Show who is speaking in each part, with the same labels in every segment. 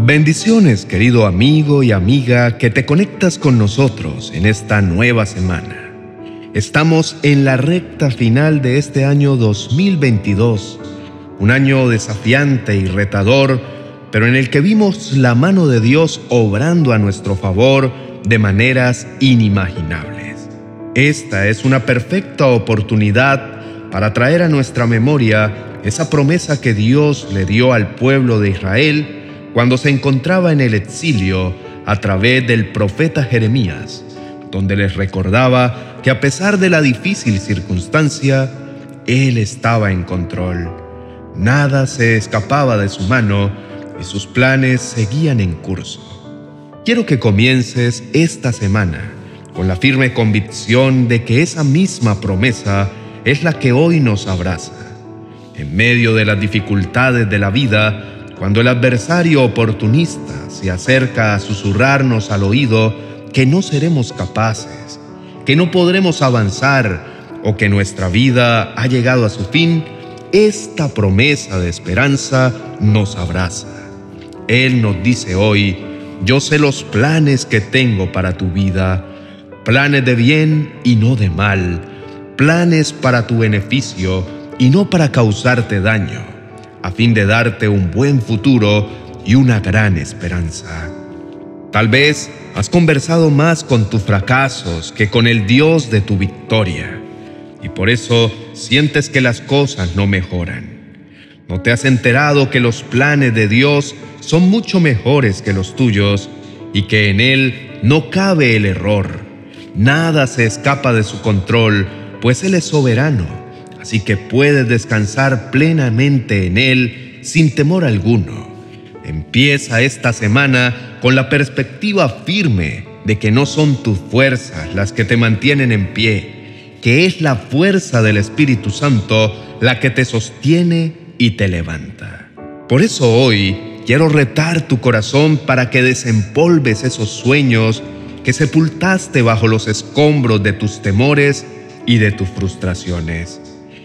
Speaker 1: Bendiciones, querido amigo y amiga que te conectas con nosotros en esta nueva semana. Estamos en la recta final de este año 2022, un año desafiante y retador, pero en el que vimos la mano de Dios obrando a nuestro favor de maneras inimaginables. Esta es una perfecta oportunidad para traer a nuestra memoria esa promesa que Dios le dio al pueblo de Israel cuando se encontraba en el exilio a través del profeta Jeremías, donde les recordaba que a pesar de la difícil circunstancia, Él estaba en control. Nada se escapaba de su mano y sus planes seguían en curso. Quiero que comiences esta semana con la firme convicción de que esa misma promesa es la que hoy nos abraza. En medio de las dificultades de la vida, cuando el adversario oportunista se acerca a susurrarnos al oído que no seremos capaces, que no podremos avanzar o que nuestra vida ha llegado a su fin, esta promesa de esperanza nos abraza. Él nos dice hoy: yo sé los planes que tengo para tu vida, planes de bien y no de mal, planes para tu beneficio y no para causarte daño, a fin de darte un buen futuro y una gran esperanza. Tal vez has conversado más con tus fracasos que con el Dios de tu victoria, y por eso sientes que las cosas no mejoran. No te has enterado que los planes de Dios son mucho mejores que los tuyos y que en Él no cabe el error. Nada se escapa de su control, pues Él es soberano. Así que puedes descansar plenamente en Él sin temor alguno. Empieza esta semana con la perspectiva firme de que no son tus fuerzas las que te mantienen en pie, que es la fuerza del Espíritu Santo la que te sostiene y te levanta. Por eso hoy quiero retar tu corazón para que desempolves esos sueños que sepultaste bajo los escombros de tus temores y de tus frustraciones.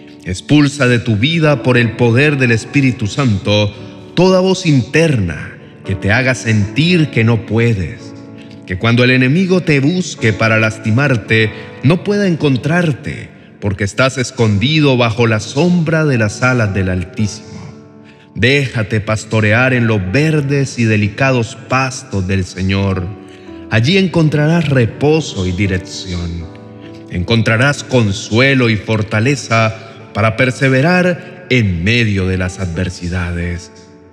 Speaker 1: Expulsa de tu vida por el poder del Espíritu Santo toda voz interna que te haga sentir que no puedes, que cuando el enemigo te busque para lastimarte, no pueda encontrarte porque estás escondido bajo la sombra de las alas del Altísimo. Déjate pastorear en los verdes y delicados pastos del Señor. Allí encontrarás reposo y dirección. Encontrarás consuelo y fortaleza para perseverar en medio de las adversidades.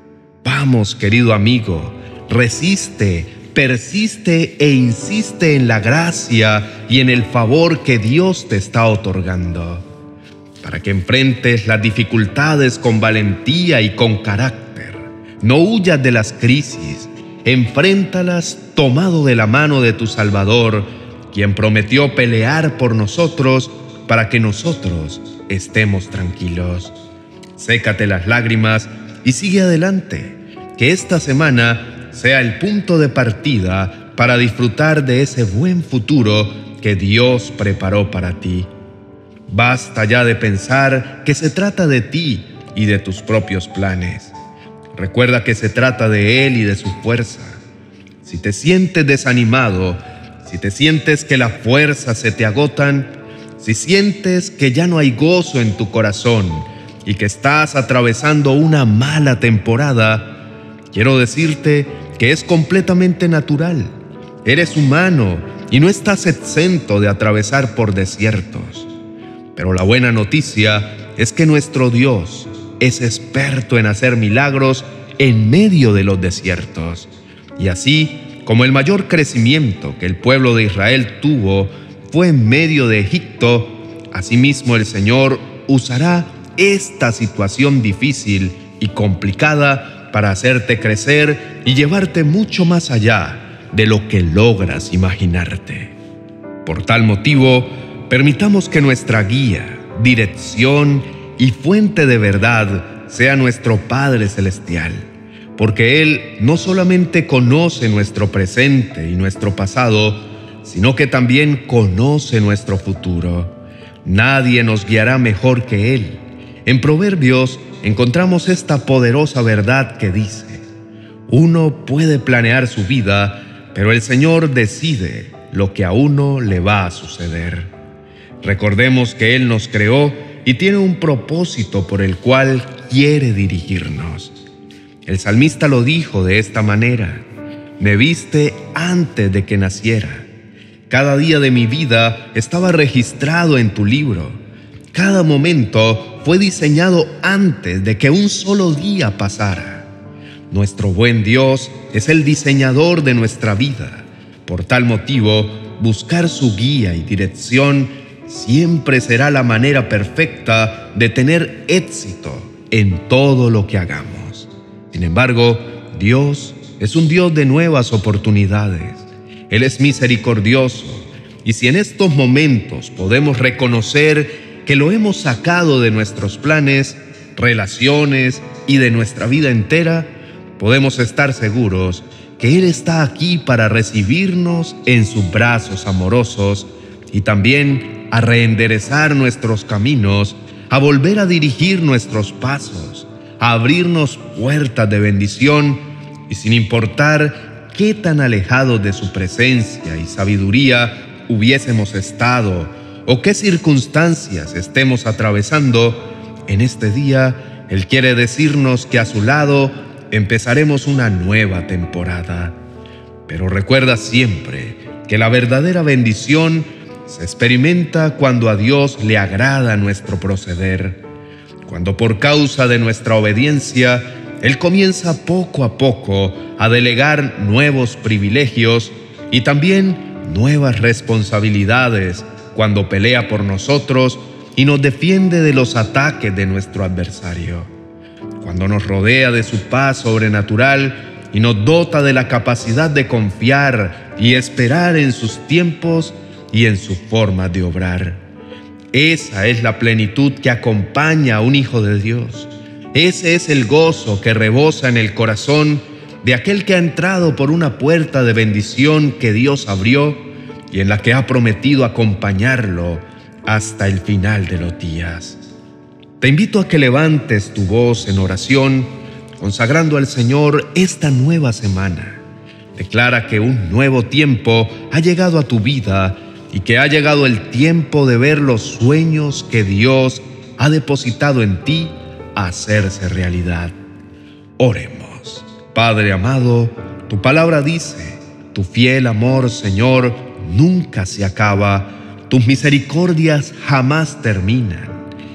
Speaker 1: Vamos, querido amigo, resiste, persiste e insiste en la gracia y en el favor que Dios te está otorgando, para que enfrentes las dificultades con valentía y con carácter. No huyas de las crisis, enfréntalas tomado de la mano de tu Salvador, quien prometió pelear por nosotros para que nosotros estemos tranquilos. Sécate las lágrimas y sigue adelante. Que esta semana sea el punto de partida para disfrutar de ese buen futuro que Dios preparó para ti. Basta ya de pensar que se trata de ti y de tus propios planes. Recuerda que se trata de Él y de su fuerza. Si te sientes desanimado, si te sientes que las fuerzas se te agotan, si sientes que ya no hay gozo en tu corazón y que estás atravesando una mala temporada, quiero decirte que es completamente natural. Eres humano y no estás exento de atravesar por desiertos. Pero la buena noticia es que nuestro Dios es experto en hacer milagros en medio de los desiertos. Y así como el mayor crecimiento que el pueblo de Israel tuvo fue en medio de Egipto, asimismo el Señor usará esta situación difícil y complicada para hacerte crecer y llevarte mucho más allá de lo que logras imaginarte. Por tal motivo, permitamos que nuestra guía, dirección y fuente de verdad sea nuestro Padre Celestial, porque Él no solamente conoce nuestro presente y nuestro pasado, sino que también conoce nuestro futuro. Nadie nos guiará mejor que Él. En Proverbios encontramos esta poderosa verdad que dice: Uno puede planear su vida, pero el Señor decide lo que a uno le va a suceder. Recordemos que Él nos creó y tiene un propósito por el cual quiere dirigirnos. El salmista lo dijo de esta manera: me viste antes de que naciera. Cada día de mi vida estaba registrado en tu libro. Cada momento fue diseñado antes de que un solo día pasara. Nuestro buen Dios es el diseñador de nuestra vida. Por tal motivo, buscar su guía y dirección siempre será la manera perfecta de tener éxito en todo lo que hagamos. Sin embargo, Dios es un Dios de nuevas oportunidades. Él es misericordioso, y si en estos momentos podemos reconocer que lo hemos sacado de nuestros planes, relaciones y de nuestra vida entera, podemos estar seguros que Él está aquí para recibirnos en sus brazos amorosos y también a reenderezar nuestros caminos, a volver a dirigir nuestros pasos, a abrirnos puertas de bendición, y sin importar qué tan alejados de su presencia y sabiduría hubiésemos estado o qué circunstancias estemos atravesando, en este día Él quiere decirnos que a su lado empezaremos una nueva temporada. Pero recuerda siempre que la verdadera bendición se experimenta cuando a Dios le agrada nuestro proceder, cuando por causa de nuestra obediencia Él comienza poco a poco a delegar nuevos privilegios y también nuevas responsabilidades, cuando pelea por nosotros y nos defiende de los ataques de nuestro adversario, cuando nos rodea de su paz sobrenatural y nos dota de la capacidad de confiar y esperar en sus tiempos y en su forma de obrar. Esa es la plenitud que acompaña a un hijo de Dios. Ese es el gozo que rebosa en el corazón de aquel que ha entrado por una puerta de bendición que Dios abrió y en la que ha prometido acompañarlo hasta el final de los días. Te invito a que levantes tu voz en oración, consagrando al Señor esta nueva semana. Declara que un nuevo tiempo ha llegado a tu vida y que ha llegado el tiempo de ver los sueños que Dios ha depositado en ti hacerse realidad. Oremos. Padre amado, tu palabra dice: tu fiel amor, Señor, nunca se acaba, tus misericordias jamás terminan.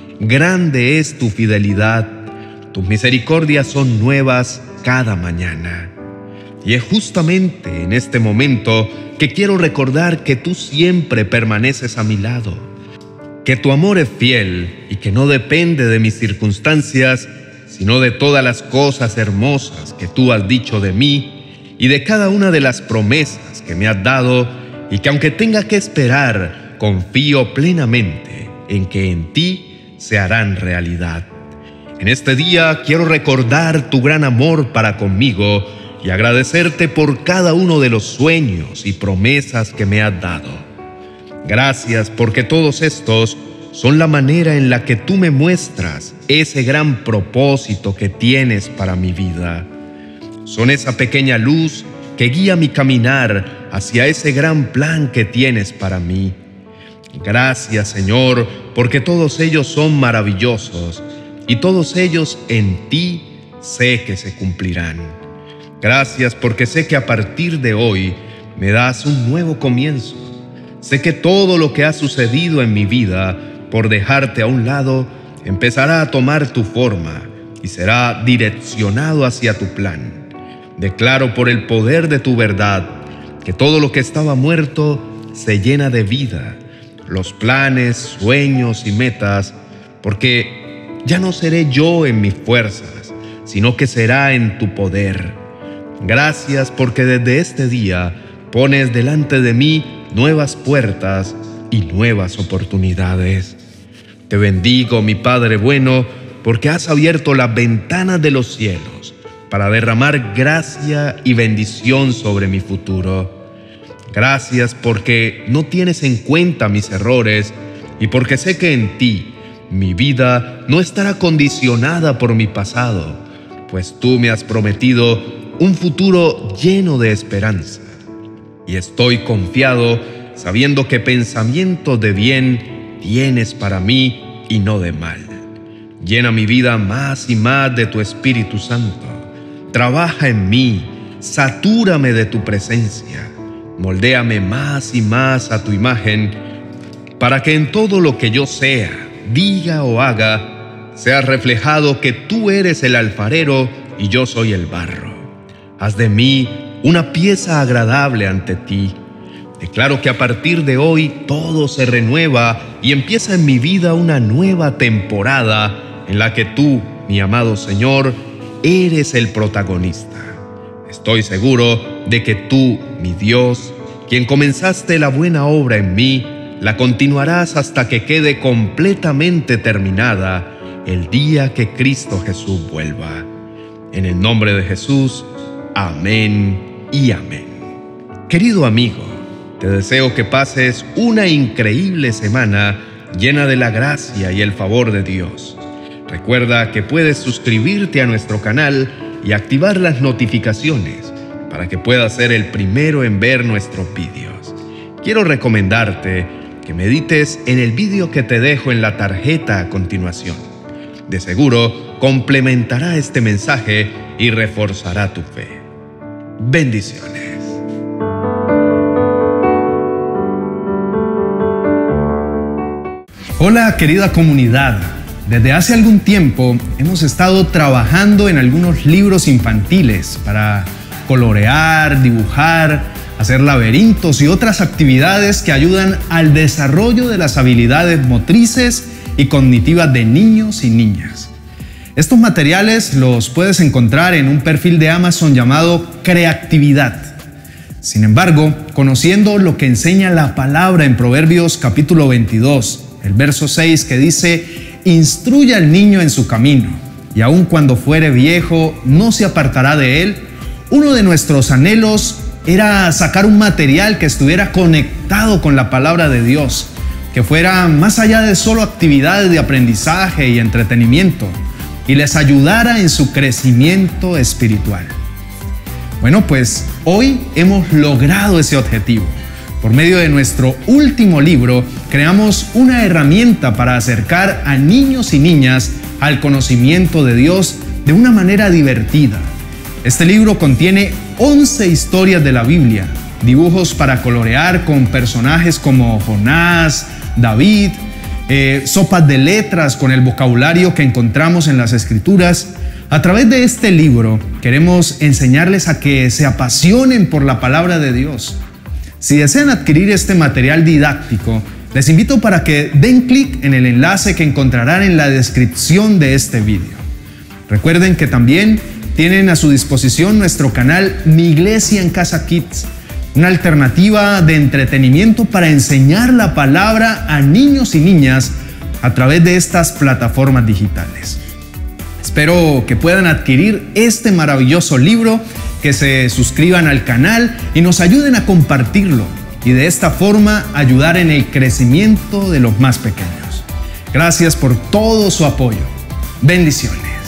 Speaker 1: Grande es tu fidelidad, tus misericordias son nuevas cada mañana. Y es justamente en este momento que quiero recordar que tú siempre permaneces a mi lado, que tu amor es fiel y que no depende de mis circunstancias, sino de todas las cosas hermosas que tú has dicho de mí y de cada una de las promesas que me has dado, y que aunque tenga que esperar, confío plenamente en que en ti se harán realidad. En este día quiero recordar tu gran amor para conmigo y agradecerte por cada uno de los sueños y promesas que me has dado. Gracias porque todos estos son la manera en la que tú me muestras ese gran propósito que tienes para mi vida. Son esa pequeña luz que guía mi caminar hacia ese gran plan que tienes para mí. Gracias, Señor, porque todos ellos son maravillosos y todos ellos en ti sé que se cumplirán. Gracias porque sé que a partir de hoy me das un nuevo comienzo. Sé que todo lo que ha sucedido en mi vida, por dejarte a un lado, empezará a tomar tu forma y será direccionado hacia tu plan. Declaro por el poder de tu verdad que todo lo que estaba muerto se llena de vida, los planes, sueños y metas, porque ya no seré yo en mis fuerzas, sino que será en tu poder. Gracias porque desde este día pones delante de mí nuevas puertas y nuevas oportunidades. Te bendigo, mi Padre bueno, porque has abierto las ventanas de los cielos para derramar gracia y bendición sobre mi futuro. Gracias porque no tienes en cuenta mis errores y porque sé que en ti mi vida no estará condicionada por mi pasado, pues tú me has prometido un futuro lleno de esperanza. Y estoy confiado sabiendo que pensamientos de bien tienes para mí y no de mal. Llena mi vida más y más de tu Espíritu Santo. Trabaja en mí, satúrame de tu presencia. Moldéame más y más a tu imagen, para que en todo lo que yo sea, diga o haga, sea reflejado que tú eres el alfarero y yo soy el barro. Haz de mí una pieza agradable ante ti. Declaro que a partir de hoy todo se renueva y empieza en mi vida una nueva temporada en la que tú, mi amado Señor, eres el protagonista. Estoy seguro de que tú, mi Dios, quien comenzaste la buena obra en mí, la continuarás hasta que quede completamente terminada el día que Cristo Jesús vuelva. En el nombre de Jesús, amén y amén. Querido amigo, te deseo que pases una increíble semana llena de la gracia y el favor de Dios. Recuerda que puedes suscribirte a nuestro canal y activar las notificaciones para que puedas ser el primero en ver nuestros vídeos. Quiero recomendarte que medites en el vídeo que te dejo en la tarjeta a continuación. De seguro complementará este mensaje y reforzará tu fe. Bendiciones.
Speaker 2: Hola querida comunidad, desde hace algún tiempo hemos estado trabajando en algunos libros infantiles para colorear, dibujar, hacer laberintos y otras actividades que ayudan al desarrollo de las habilidades motrices y cognitivas de niños y niñas. Estos materiales los puedes encontrar en un perfil de Amazon llamado Creatividad. Sin embargo, conociendo lo que enseña la palabra en Proverbios capítulo 22, el verso 6 que dice: instruye al niño en su camino, y aun cuando fuere viejo, no se apartará de él. Uno de nuestros anhelos era sacar un material que estuviera conectado con la palabra de Dios, que fuera más allá de solo actividades de aprendizaje y entretenimiento, y les ayudara en su crecimiento espiritual. Bueno, pues hoy hemos logrado ese objetivo. Por medio de nuestro último libro, creamos una herramienta para acercar a niños y niñas al conocimiento de Dios de una manera divertida. Este libro contiene 11 historias de la Biblia, dibujos para colorear con personajes como Jonás, David, sopas de letras con el vocabulario que encontramos en las Escrituras. A través de este libro queremos enseñarles a que se apasionen por la palabra de Dios. Si desean adquirir este material didáctico, les invito para que den clic en el enlace que encontrarán en la descripción de este video. Recuerden que también tienen a su disposición nuestro canal Mi Iglesia en Casa Kids, una alternativa de entretenimiento para enseñar la palabra a niños y niñas a través de estas plataformas digitales. Espero que puedan adquirir este maravilloso libro, que se suscriban al canal y nos ayuden a compartirlo y de esta forma ayudar en el crecimiento de los más pequeños. Gracias por todo su apoyo. Bendiciones.